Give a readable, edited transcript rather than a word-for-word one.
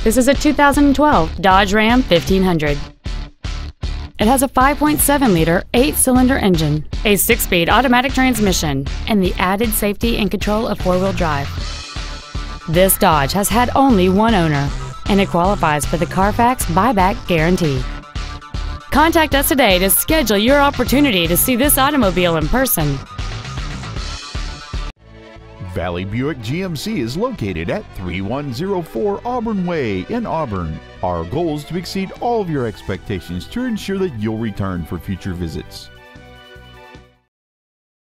This is a 2012 Dodge Ram 1500. It has a 5.7-liter, 8-cylinder engine, a 6-speed automatic transmission, and the added safety and control of 4-wheel drive. This Dodge has had only one owner, and it qualifies for the Carfax buyback guarantee. Contact us today to schedule your opportunity to see this automobile in person. Valley Buick GMC is located at 3104 Auburn Way in Auburn. Our goal is to exceed all of your expectations to ensure that you'll return for future visits.